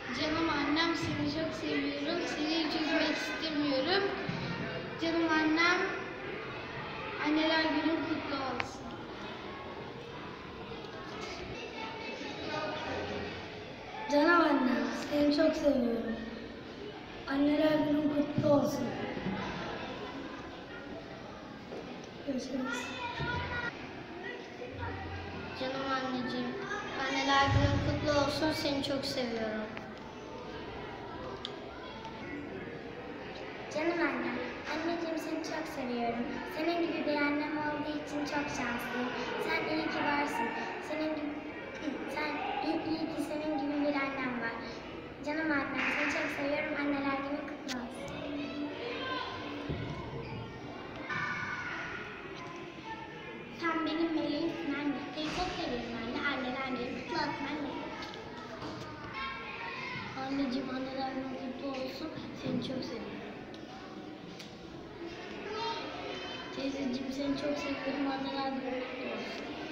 Canım annem, seni çok seviyorum. Seni hiç üzmek istemiyorum. Canım annem, anneler günün kutlu olsun. Canım annem, seni çok seviyorum. Anneler günün kutlu olsun. Görüşürüz. Canım anneciğim, anneler günün kutlu olsun. Seni çok seviyorum. Canım annem, anneciğim seni çok seviyorum. Senin gibi bir annem olduğu için çok şanslıyım. Sen iyi ki varsın. İyi ki senin gibi bir annem var. Canım annem, seni çok seviyorum. Anneler günün kutlu olsun. Sen benim meleğimsin anne. Seni çok seviyorum anne. Anneler günün kutlu olsun anne. Anneciğim, anneler günün kutlu olsun. Seni çok seviyorum. Teyzeciğim, seni çok seviyorum. Anneler günün kutlu olsun.